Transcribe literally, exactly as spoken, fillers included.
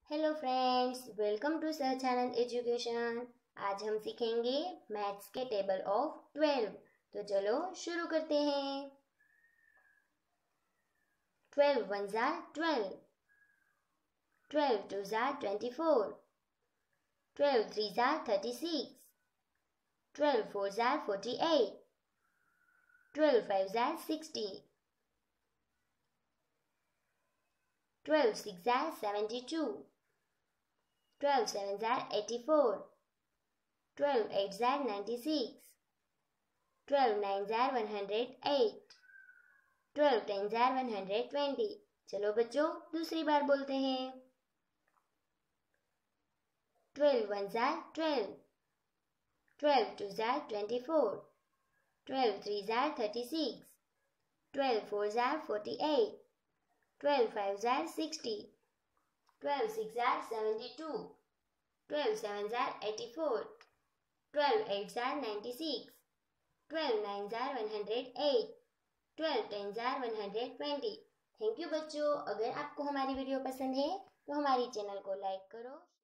Hello friends, welcome to Sahajanand education. आज हम सीखेंगे मैथ्स के टेबल ऑफ ट्वेल्व। तो चलो शुरू करते हैं। ट्वेल्व वन जार ट्वेल्व, ट्वेल्व टू जार ट्वेंटी फोर, ट्वेल्व थ्री जार थर्टी सिक्स, ट्वेल्व फोर जार फोर्टी एट, ट्वेल्व फाइव जार सिक्सटी, ट्वेल्व सिक्स जार सेवेंटी टू, ट्वेल्व सेवन जार एटी फोर, ट्वेल्व एट जार नाइन्टी सिक्स, ट्वेल्व नाइन जार one hundred eight, twelve ten जार one hundred twenty. चलो बच्चों दूसरी बार बोलते हैं। ट्वेल्व वन जार ट्वेल्व, ट्वेल्व टू जार ट्वेंटी फोर, ट्वेल्व थ्री जार थर्टी सिक्स, ट्वेल्व फोर जार फोर्टी एट, ट्वेल्व फाइव जार सिक्सटी, ट्वेल्व सिक्स जार सेवेंटी टू, ट्वेल्व सेवन जार एटी फोर, ट्वेल्व एट जार नाइन्टी सिक्स, ट्वेल्व नाइन जार one hundred eight, twelve ten जार one hundred twenty. Thank you बच्चों। अगर आपको हमारी वीडियो पसंद है तो हमारी चैनल को लाइक करो।